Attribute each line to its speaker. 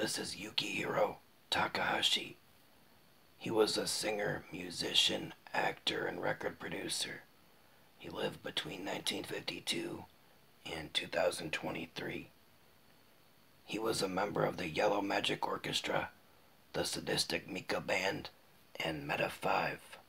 Speaker 1: This is Yukihiro Takahashi. He was a singer, musician, actor, and record producer. He lived between 1952 and 2023. He was a member of the Yellow Magic Orchestra, the Sadistic Mika Band, and Meta 5.